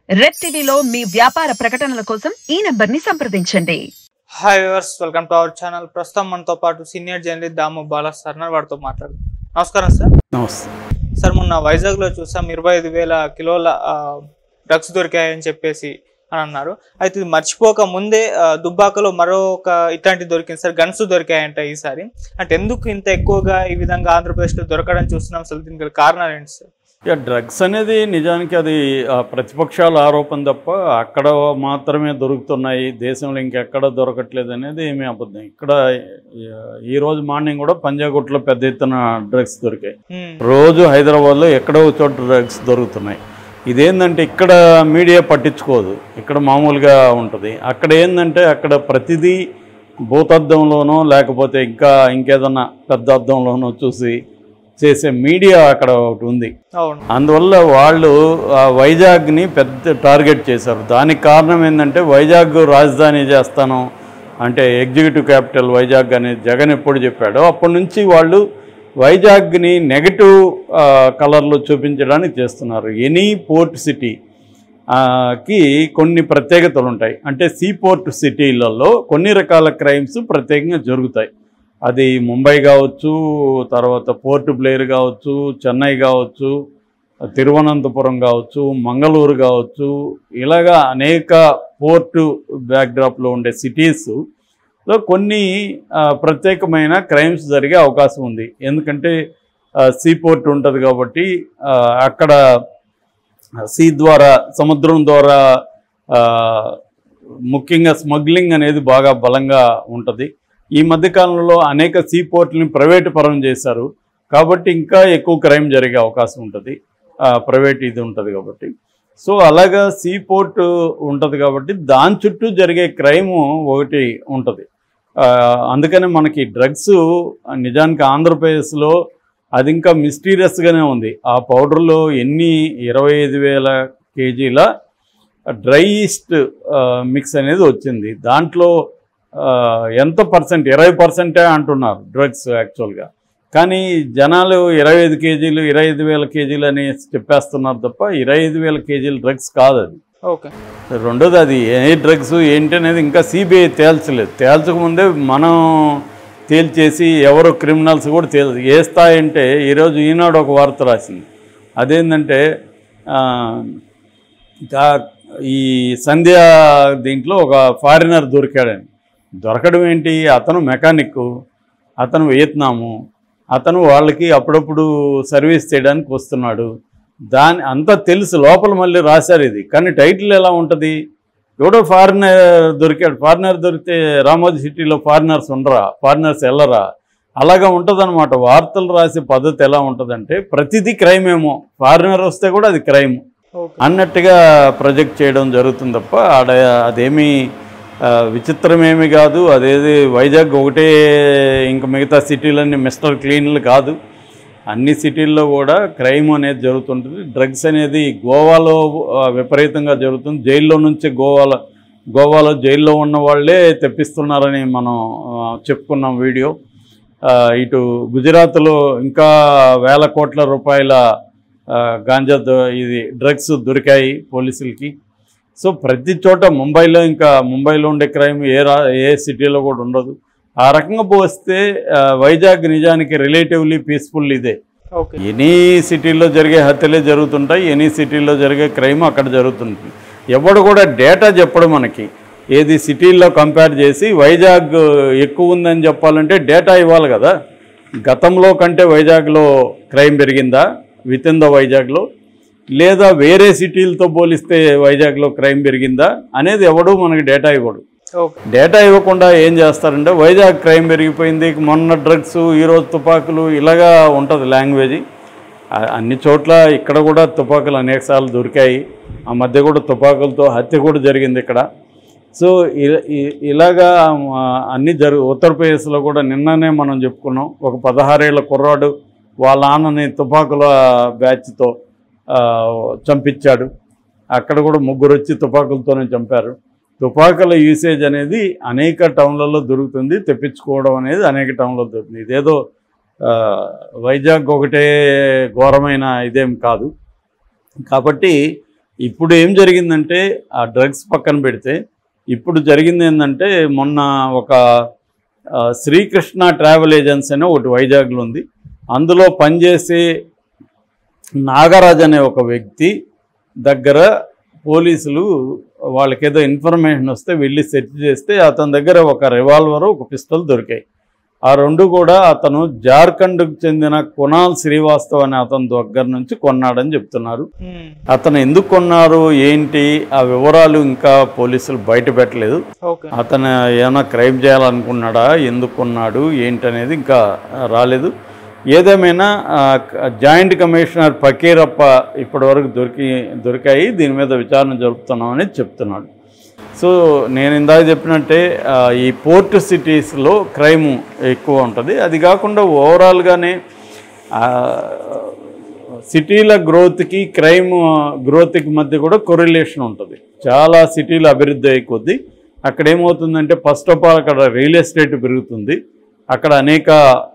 Red టీవీలో మీ వ్యాపార ప్రకటనల కోసం ఈ నంబర్ని సంప్రదించండి. Hi viewers, welcome to our channel. ప్రస్తుతం మనతో పాటు senior journalist Damu Bala sir వారితో మాట్లాడు. నమస్కారం సార్. నమస్తే సార్, మొన్న వైజాగ్లో చూసాం 25,000 కిలోల డ్రగ్స్ దొరికాయని చెప్పేసి అని అన్నారు. అయితే ఇది మర్చిపోక ముందే దుబ్బాకలో మరొక ఇట్లాంటి దొరికింది సార్, గన్స్ దొరికాయంట ఈసారి. అంటే ఎందుకు ఇంత ఎక్కువగా ఈ విధంగా ఆంధ్రప్రదేశ్లో దొరకడం చూస్తున్నాం, అసలు దీనికి కారణాలు ఏంటి సార్? డ్రగ్స్ అనేది నిజానికి అది ప్రతిపక్షాల ఆరోపణ తప్ప అక్కడ మాత్రమే దొరుకుతున్నాయి, దేశంలో ఇంకెక్కడ దొరకట్లేదు అనేది ఏమీ అబద్ధం. ఇక్కడ ఈరోజు మార్నింగ్ కూడా పంజాగుట్లో పెద్ద ఎత్తున డ్రగ్స్ దొరికాయి. రోజు హైదరాబాద్లో ఎక్కడో చోట డ్రగ్స్ దొరుకుతున్నాయి. ఇదేంటంటే ఇక్కడ మీడియా పట్టించుకోదు, ఇక్కడ మామూలుగా ఉంటుంది. అక్కడ ఏంటంటే అక్కడ ప్రతిదీ భూతద్దంలోనో లేకపోతే ఇంకేదన్నా పెద్ద అద్దంలోనో చూసి చేసే మీడియా అక్కడ ఒకటి ఉంది. అందువల్ల వాళ్ళు వైజాగ్ని పెద్ద టార్గెట్ చేశారు. దానికి కారణం ఏంటంటే వైజాగ్ రాజధాని చేస్తాను అంటే ఎగ్జిక్యూటివ్ క్యాపిటల్ వైజాగ్ అనేది జగన్ ఎప్పుడు చెప్పాడో అప్పటి నుంచి వాళ్ళు వైజాగ్ని నెగటివ్ కలర్లో చూపించడానికి చేస్తున్నారు. ఎనీ పోర్ట్ సిటీ కి కొన్ని ప్రత్యేకతలు ఉంటాయి. అంటే సీ పోర్ట్ సిటీలలో కొన్ని రకాల క్రైమ్స్ ప్రత్యేకంగా జరుగుతాయి. అది ముంబై కావచ్చు, తర్వాత పోర్ట్ బ్లేర్ కావచ్చు, చెన్నై కావచ్చు, తిరువనంతపురం కావచ్చు, మంగళూరు కావచ్చు, ఇలాగా అనేక పోర్టు బ్యాక్డ్రాప్లో ఉండే సిటీస్లో కొన్ని ప్రత్యేకమైన క్రైమ్స్ జరిగే అవకాశం ఉంది. ఎందుకంటే సీ పోర్ట్ ఉంటుంది కాబట్టి అక్కడ సీ ద్వారా, సముద్రం ద్వారా ముఖ్యంగా స్మగ్లింగ్ అనేది బాగా బలంగా ఉంటుంది. ఈ మధ్యకాలంలో అనేక సీ పోర్ట్ని ప్రైవేటు పరం చేశారు కాబట్టి ఇంకా ఎక్కువ క్రైమ్ జరిగే అవకాశం ఉంటుంది, ప్రైవేట్ ఇది ఉంటుంది కాబట్టి. సో అలాగా సీ పోర్ట్ ఉంటుంది కాబట్టి దాని చుట్టూ జరిగే క్రైము ఒకటి ఉంటుంది. అందుకనే మనకి డ్రగ్స్ నిజానికి ఆంధ్రప్రదేశ్లో అది ఇంకా మిస్టీరియస్గానే ఉంది. ఆ పౌడర్లో 25,000 కేజీల డ్రై ఈస్ట్ మిక్స్ అనేది వచ్చింది. దాంట్లో ఎంత పర్సెంట్, 20% అంటున్నారు డ్రగ్స్ యాక్చువల్గా. కానీ జనాలు 25 కేజీలు 25,000 కేజీలు అని చెప్పేస్తున్నారు తప్ప 25,000 కేజీల డ్రగ్స్ కాదు అది. ఓకే. రెండోది అది ఏ డ్రగ్స్ ఏంటి అనేది ఇంకా సిబిఐ తేల్చలేదు. తేల్చకముందే మనం తేల్చేసి ఎవరో క్రిమినల్స్ కూడా ఏ స్థాయి అంటే ఈరోజు ఈనాడు ఒక వార్త రాసింది. అదేంటంటే ఈ సంధ్య దీంట్లో ఒక ఫారినర్ దొరికాడని. దొరకడం ఏంటి, అతను మెకానిక్, అతను వియత్నాము, అతను వాళ్ళకి అప్పుడప్పుడు సర్వీస్ చేయడానికి వస్తున్నాడు. అంతా తెలుసు, లోపల మళ్ళీ రాశారు ఇది. కానీ టైటిల్ ఎలా ఉంటుంది, ఎవడో ఫారినర్ దొరికాడు. ఫారినర్ దొరికితే రామోజీ సిటీలో ఫారినర్స్ ఉండరా, ఫారినర్స్ వెళ్ళరా, అలాగా ఉంటుందన్నమాట. వార్తలు రాసే పద్ధతి ఎలా ఉంటుందంటే ప్రతిదీ క్రైమ్ ఏమో, ఫారినర్ వస్తే కూడా అది క్రైమ్ అన్నట్టుగా ప్రొజెక్ట్ చేయడం జరుగుతుంది తప్ప అదేమీ విచిత్రమేమి కాదు. అదేది వైజాగ్ ఒకటే, ఇంకా మిగతా సిటీలన్నీ మిస్టర్ క్లీన్లు కాదు. అన్ని సిటీల్లో కూడా క్రైమ్ అనేది జరుగుతుంటుంది. డ్రగ్స్ అనేది గోవాలో విపరీతంగా జరుగుతుంది. జైల్లో నుంచి గోవాలో జైల్లో ఉన్న వాళ్ళే తెప్పిస్తున్నారని మనం చెప్పుకున్నాం వీడియో. ఇటు గుజరాత్లో ఇంకా వేల కోట్ల రూపాయల గాంజా ఇది డ్రగ్స్ దొరికాయి పోలీసులకి. సో ప్రతి చోట ముంబైలో ఉండే క్రైమ్ ఏ సిటీలో కూడా ఉండదు. ఆ రకంగా పోస్తే వైజాగ్ నిజానికి రిలేటివ్లీ పీస్ఫుల్ ఇదే. ఎనీ సిటీల్లో జరిగే హత్యలే జరుగుతుంటాయి, ఎనీ సిటీల్లో జరిగే క్రైమ్ అక్కడ జరుగుతుంది. ఎవడు కూడా డేటా చెప్పడం మనకి, ఏది సిటీల్లో కంపేర్ చేసి వైజాగ్ ఎక్కువ ఉందని చెప్పాలంటే డేటా ఇవ్వాలి కదా. గతంలో కంటే వైజాగ్లో క్రైమ్ పెరిగిందా విత్ ఇన్ ద వైజాగ్లో, లేదా వేరే సిటీలతో పోలిస్తే వైజాగ్లో క్రైమ్ పెరిగిందా అనేది ఎవడూ మనకి డేటా ఇవ్వడు. డేటా ఇవ్వకుండా ఏం చేస్తారంటే వైజాగ్ క్రైమ్ పెరిగిపోయింది, మొన్న డ్రగ్స్, ఈరోజు తుపాకులు, ఇలాగా ఉంటుంది లాంగ్వేజ్. అన్ని చోట్ల ఇక్కడ కూడా తుపాకులు అనేకసార్లు దొరికాయి. ఆ మధ్య కూడా తుపాకులతో హత్య కూడా జరిగింది ఇక్కడ. సో ఇలాగా అన్నీ ఉత్తరప్రదేశ్లో కూడా నిన్ననే మనం చెప్పుకున్నాం, ఒక 16 ఏళ్ల కుర్రాడు వాళ్ళ నాన్నని తుపాకుల బ్యాచ్తో చంపించాడు. అక్కడ కూడా 3 వచ్చి తుపాకులతోనే చంపారు. తుపాకుల యూసేజ్ అనేది అనేక టౌన్లలో దొరుకుతుంది, తెప్పించుకోవడం అనేది అనేక టౌన్లో దొరుకుతుంది. ఇదేదో వైజాగ్ ఒకటే ఘోరమైన ఇదేం కాదు. కాబట్టి ఇప్పుడు ఏం జరిగిందంటే ఆ డ్రగ్స్ పక్కన పెడితే ఇప్పుడు జరిగింది ఏంటంటే మొన్న ఒక శ్రీకృష్ణ ట్రావెల్ ఏజెన్సీ అనే ఒకటి వైజాగ్లో ఉంది. అందులో పనిచేసే నాగరాజ్ అనే ఒక వ్యక్తి దగ్గర పోలీసులు వాళ్ళకేదో ఇన్ఫర్మేషన్ వస్తే వెళ్ళి సెర్చ్ చేస్తే అతని దగ్గర ఒక రివాల్వరు ఒక పిస్టల్ దొరికాయి. ఆ రెండు కూడా అతను జార్ఖండ్కు చెందిన కునాల్ శ్రీవాస్తవ్ అనే అతని దగ్గర నుంచి కొన్నాడని చెప్తున్నారు. అతను ఎందుకు కొన్నారు ఏంటి ఆ వివరాలు ఇంకా పోలీసులు బయట పెట్టలేదు. అతను ఏమైనా క్రైమ్ చేయాలనుకున్నాడా, ఎందుకు కొన్నాడు ఏంటి అనేది ఇంకా రాలేదు. ఏదేమైనా జాయింట్ కమిషనర్ ఫకీరప్ప ఇప్పటివరకు దొరికాయి, దీని మీద విచారణ జరుపుతున్నామని చెప్తున్నాడు. సో నేను ఇందాక చెప్పినట్టే ఈ పోర్ట్ సిటీస్లో క్రైమ్ ఎక్కువ ఉంటుంది. అది కాకుండా ఓవరాల్గానే సిటీల గ్రోత్కి క్రైమ్ గ్రోత్కి మధ్య కూడా కొరిలేషన్ ఉంటుంది. చాలా సిటీలు అభివృద్ధి అయ్యే కొద్దీ అక్కడ ఏమవుతుందంటే ఫస్ట్ ఆఫ్ ఆల్ అక్కడ రియల్ ఎస్టేట్ పెరుగుతుంది, అక్కడ అనేక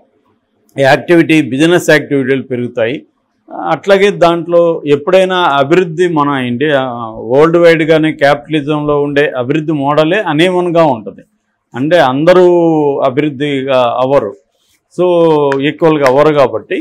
బిజినెస్ యాక్టివిటీలు పెరుగుతాయి. అట్లాగే దాంట్లో ఎప్పుడైనా అభివృద్ధి మన ఇండియా వరల్డ్ వైడ్గానే క్యాపిటలిజంలో ఉండే అభివృద్ధి మోడలే అనేవన్గా ఉంటుంది. అంటే అందరూ అభివృద్ధిగా అవ్వరు, సో ఈక్వల్గా అవ్వరు కాబట్టి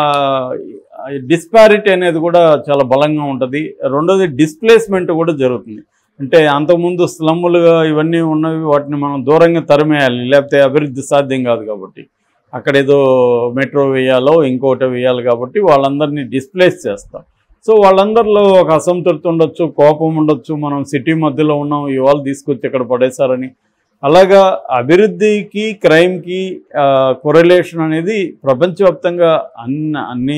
డిస్పారిటీ అనేది కూడా చాలా బలంగా ఉంటుంది. రెండోది డిస్ప్లేస్మెంట్ కూడా జరుగుతుంది. అంటే అంతకుముందు స్లమ్ములుగా ఇవన్నీ ఉన్నవి, వాటిని మనం దూరంగా తరిమేయాలి, లేకపోతే అభివృద్ధి సాధ్యం కాదు. కాబట్టి అక్కడ ఏదో మెట్రో వేయాలో ఇంకోటి వేయాలి కాబట్టి వాళ్ళందరినీ డిస్ప్లేస్ చేస్తాం. సో వాళ్ళందరిలో ఒక అసంతృప్తి ఉండొచ్చు, కోపం ఉండొచ్చు, మనం సిటీ మధ్యలో ఉన్నాం, ఇవాళ తీసుకొచ్చి ఇక్కడ పడేశారని. అలాగా అభివృద్ధికి క్రైమ్కి కొరిలేషన్ అనేది ప్రపంచవ్యాప్తంగా అన్ని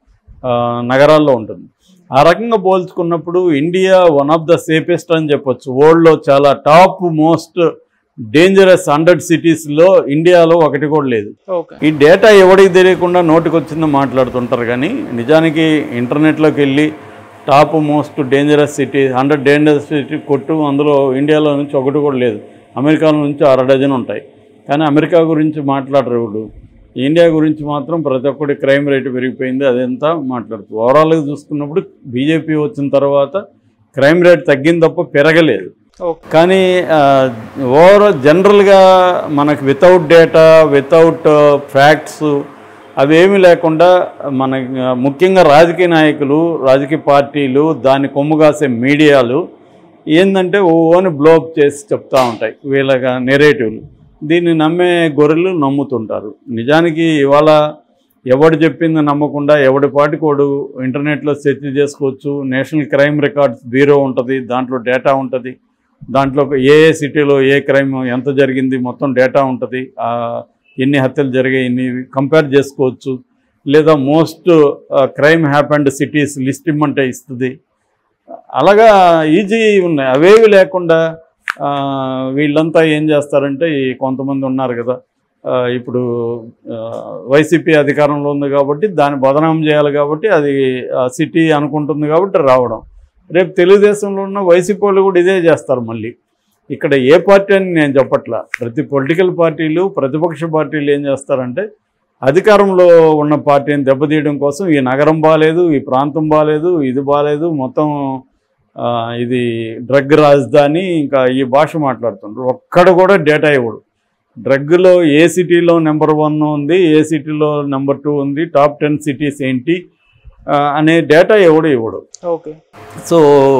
నగరాల్లో ఉంటుంది. ఆ రకంగా పోల్చుకున్నప్పుడు India one of the safest అని చెప్పొచ్చు. వరల్డ్లో చాలా టాప్ మోస్ట్ డేంజరస్ 100 సిటీస్లో ఇండియాలో ఒకటి కూడా లేదు. ఈ డేటా ఎవరికి తెలియకుండా నోటికి వచ్చిందో మాట్లాడుతుంటారు, కానీ నిజానికి ఇంటర్నెట్లోకి వెళ్ళి top most dangerous city 100 dangerous city కొట్టు, అందులో ఇండియాలో నుంచి ఒకటి కూడా లేదు. అమెరికాలో నుంచి 6 డజన్ ఉంటాయి, కానీ అమెరికా గురించి మాట్లాడరు ఇప్పుడు. ఇండియా గురించి మాత్రం ప్రతి ఒక్కటి క్రైమ్ రేటు పెరిగిపోయింది, అదంతా మాట్లాడుతూ. ఓవరాల్గా చూసుకున్నప్పుడు బీజేపీ వచ్చిన తర్వాత క్రైమ్ రేట్ తగ్గింది తప్ప పెరగలేదు. కానీ ఓవరాల్ జనరల్గా మనకు వితౌట్ డేటా, వితౌట్ ఫ్యాక్ట్స్ అవేమీ లేకుండా మన ముఖ్యంగా రాజకీయ నాయకులు, రాజకీయ పార్టీలు, దాన్ని కొమ్ముగాసే మీడియాలు ఏంటంటే ఓని బ్లోఅప్ చేసి చెప్తూ ఉంటాయి వీళ్ళ నెరేటివ్లు. దీన్ని నమ్మే గొర్రెలు నమ్ముతుంటారు. నిజానికి ఇవాళ ఎవడు చెప్పింది నమ్మకుండా ఎవడి పాటికోడు ఇంటర్నెట్లో సెర్చ్ చేసుకోవచ్చు. నేషనల్ క్రైమ్ రికార్డ్స్ బ్యూరో ఉంటుంది, దాంట్లో డేటా ఉంటుంది. దాంట్లో ఏ సిటీలో ఏ క్రైమ్ ఎంత జరిగింది మొత్తం డేటా ఉంటుంది. ఎన్ని హత్యలు జరిగాయి ఎన్ని కంపేర్ చేసుకోవచ్చు. లేదా most crime happened cities list ఇమ్మంటే ఇస్తుంది. అలాగా ఈజీ ఉన్నాయి. అవేవి లేకుండా వీళ్ళంతా ఏం చేస్తారంటే కొంతమంది ఉన్నారు కదా, ఇప్పుడు వైసీపీ అధికారంలో ఉంది కాబట్టి దాన్ని బదనాం చేయాలి కాబట్టి అది సిటీ అనుకుంటుంది కాబట్టి రావడం. రేపు తెలుగుదేశంలో ఉన్న వైసీపీ వాళ్ళు కూడా ఇదే చేస్తారు. మళ్ళీ ఇక్కడ ఏ పార్టీ అని నేను చెప్పట్లా, ప్రతి పొలిటికల్ పార్టీలు, ప్రతిపక్ష పార్టీలు ఏం చేస్తారంటే అధికారంలో ఉన్న పార్టీని దెబ్బతీయడం కోసం ఈ నగరం బాగాలేదు, ఈ ప్రాంతం బాగాలేదు, ఇది బాగాలేదు, మొత్తం ఇది డ్రగ్ రాజధాని, ఇంకా ఈ భాష మాట్లాడుతుండ్రు. ఒక్కడ కూడా డేటా ఇవ్వడు. డ్రగ్లో ఏ సిటీలో నెంబర్ 1 ఉంది, ఏ సిటీలో నెంబర్ 2 ఉంది, టాప్ 10 సిటీస్ ఏంటి అనే డేటా ఇవ్వడు. ఓకే. సో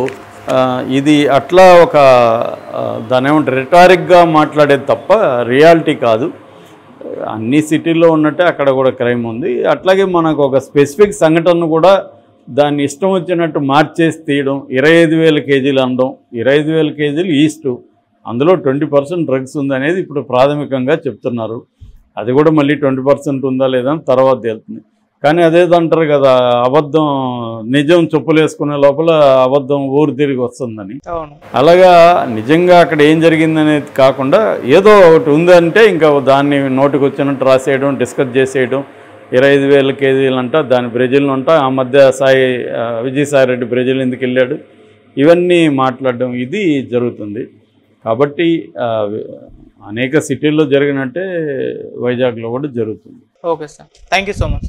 ఇది అట్లా ఒక దాని ఏమంటే రిటారిక్గా మాట్లాడేది తప్ప రియాలిటీ కాదు. అన్ని సిటీల్లో ఉన్నట్టే అక్కడ కూడా క్రైమ్ ఉంది. అట్లాగే మనకు ఒక స్పెసిఫిక్ సంఘటనను కూడా దాన్ని ఇష్టం వచ్చినట్టు మార్చేసి తీయడం, 25,000 కేజీలు అనడం. 25,000 కేజీలు ఈస్టు, అందులో 20% డ్రగ్స్ ఉందనేది ఇప్పుడు ప్రాథమికంగా చెప్తున్నారు. అది కూడా మళ్ళీ 20% ఉందా లేదా అని తర్వాత తేలుతుంది. కానీ అదేదంటారు కదా, అబద్ధం నిజం చెప్పులేసుకునే లోపల అబద్ధం ఊరు తిరిగి వస్తుందని. అలాగా నిజంగా అక్కడ ఏం జరిగిందనేది కాకుండా ఏదో ఒకటి ఉందంటే ఇంకా దాన్ని నోటికి వచ్చినట్టు రాసేయడం, డిస్కస్ చేసేయడం. 25,000 కేజీలు అంట, దాని బ్రెజిల్ అంట, ఆ మధ్య విజయసాయి రెడ్డి బ్రెజిల్ ఎందుకు వెళ్ళాడు, ఇవన్నీ మాట్లాడడం ఇది జరుగుతుంది. కాబట్టి అనేక సిటీల్లో జరిగినట్టే వైజాగ్లో కూడా జరుగుతుంది. Okay sir, thank you so much.